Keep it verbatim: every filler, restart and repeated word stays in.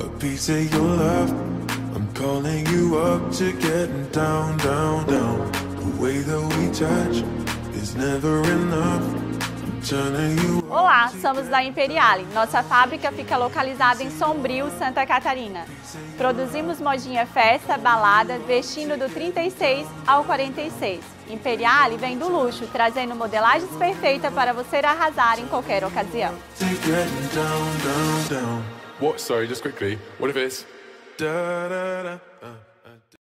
a piece of your love. I'm calling you up to getting down, down, down. The way that we touch is never enough. I'm turning you. Olá, somos da Imperiale. Nossa fábrica fica localizada em Sombrio, Santa Catarina. Produzimos modinha festa, balada, vestindo do trinta e seis ao quarenta e seis. Imperiale vem do luxo, trazendo modelagens perfeitas para você arrasar em qualquer ocasião. Down, down, down. What? Sorry, just quickly. What if it's... Da, da, da, uh.